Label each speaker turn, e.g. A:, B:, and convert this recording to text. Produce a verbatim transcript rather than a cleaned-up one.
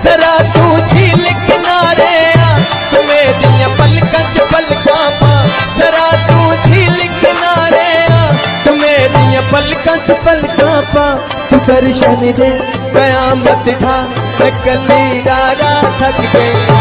A: जरा तू झील किनारे आ मेरिया पलकां च पलकां पा, जरा तू झील किनारे आ तू मेरिया पलकां च पलकां पा। तू दर्शन दे कयामत था मैं कली रारा थक गई।